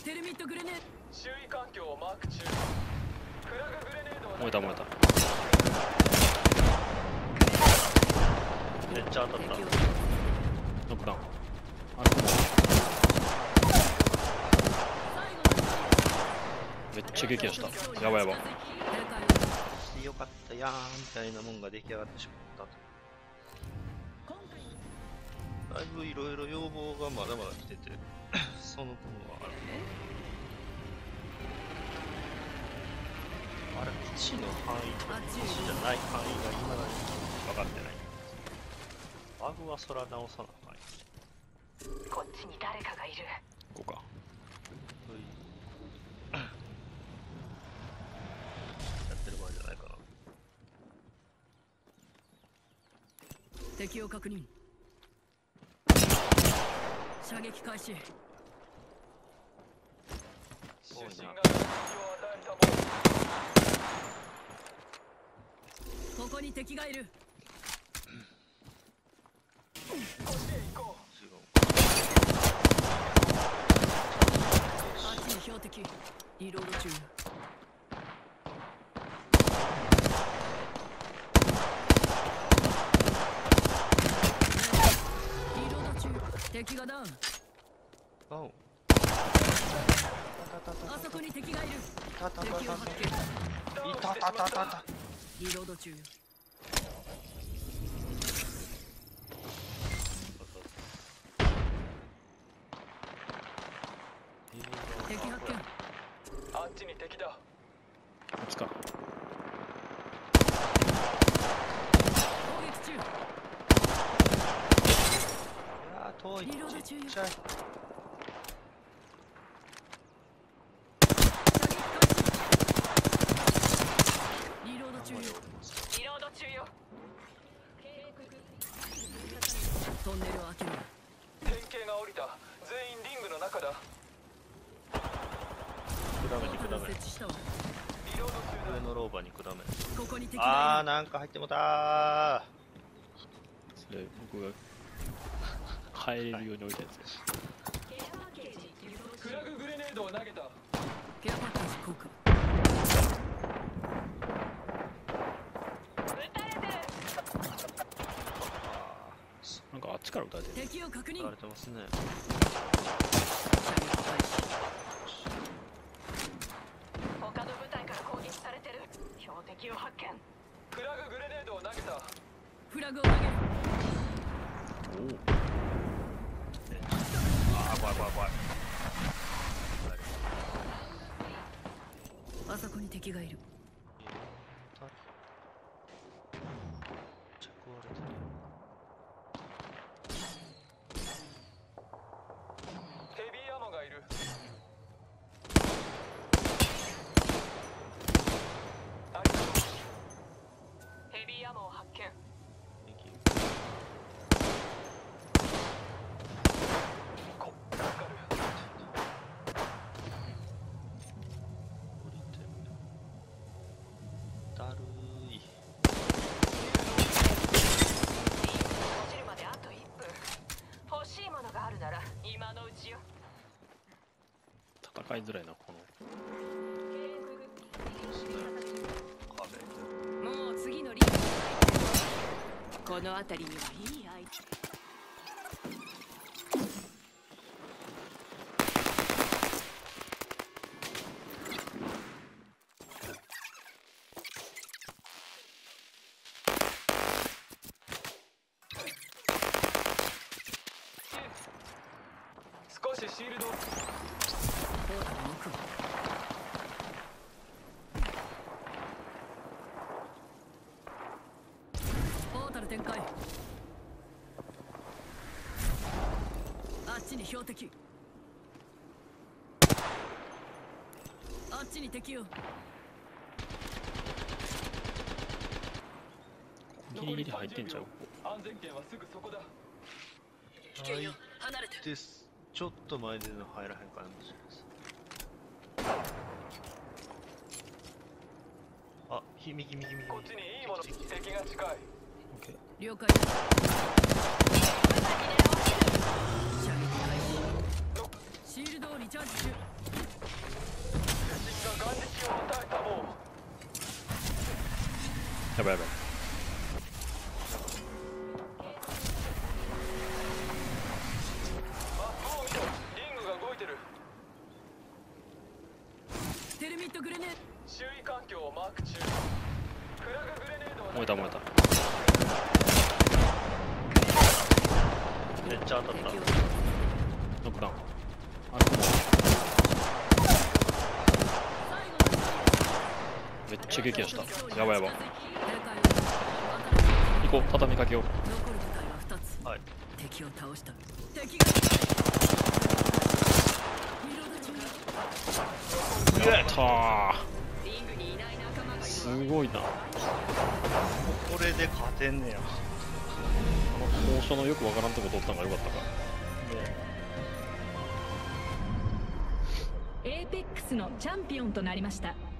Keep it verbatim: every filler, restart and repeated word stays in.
テルミットグレネード。 周囲環境をマーク中。フラググレネードを。 燃えた燃えた。めっちゃ当たった。ノックダウン。あれめっちゃ激やした。やばいやばい。 よかったやーみたいなもんが出来上がってしまったと。だいぶいろいろ要望がまだまだ来てて、その分はある。あれ、基地の範囲と基地じゃない範囲が今だに分かってない。バグはそら直さなあかんよ。 こっちに誰かがいる。 こうか。 やってる場合じゃないかな。 敵を確認。射撃開始。 主審が打撃を与えたもの。 ここに敵がいる。 こっちへ行こう。 あっちに標的。リロード中。リロード中。敵がダウン。 ダウン。 あそこに敵がいる。 いたたたたた。 敵を発見。 いたたたたた。 リロード中。敵発見。 あっちに敵だ。 こっちか。 攻撃中。 いやー遠い。ちっちゃい。 リロード中よ。リロード中よ。トンネルを開ける。 典型が降りた。全員リングの中だ。 くだめにくだめ。 設置したわ。 リロード中だ。 上のローバーにくだめ。 ここに敵あー、 がいる。 なんか入ってもたー。 それ僕が入れるように置いたやつ。 フラググレネードを投げた。 ケアパッケージ効果。 なんかあっちから撃たれてる。 敵を確認。 言われてますね。 射撃開始。他の部隊から攻撃されてる。標的を発見。 フラググレネードを投げた。 フラグを投げる。 おお。 あー、怖い怖い怖い。 あそこに敵がいる。 着割れてる。 ヘビーアモがいる。ありがとう。 ヘビーアモを発見。 こ助かる。 降りてる。だるーい。 落ちるまであといっぷん。欲しいものがあるなら今のうちよ。 戦いづらいなこの。 もう次のリーグ。この辺りにはいいアイテム。 少しシールドを。 ポータル展開。あっちに標的。あっちに敵よ。 ギリギリ入ってんちゃう。 安全圏はすぐそこだ。 危険よ。離れて。 です。ちょっと前での入らへんかもしれないです。あ、ひ右右右。 こっちにいいもの。敵が近い。 オッケー。 了解。射撃開始。シールドをリチャージ中。 眼力を与えたもう。 やばいやばい。 マップを見ろ。リングが動いてる。 テルミットグレネー周囲環境をマーク中。フラググレネードを燃えた燃えた。 めっちゃ当たった。 ノックダウン。あれもめっちゃ撃破した。やばいやばい。行こう、畳みかけよう。 残る部隊はふたつ。 はい。 敵を倒した。敵がやったー。 リングにいない仲間がいる。 すごいな。 これで勝てんねや。 あの交渉のよくわからんとこ取ったのがよかったか。 エーペックスのチャンピオンとなりました。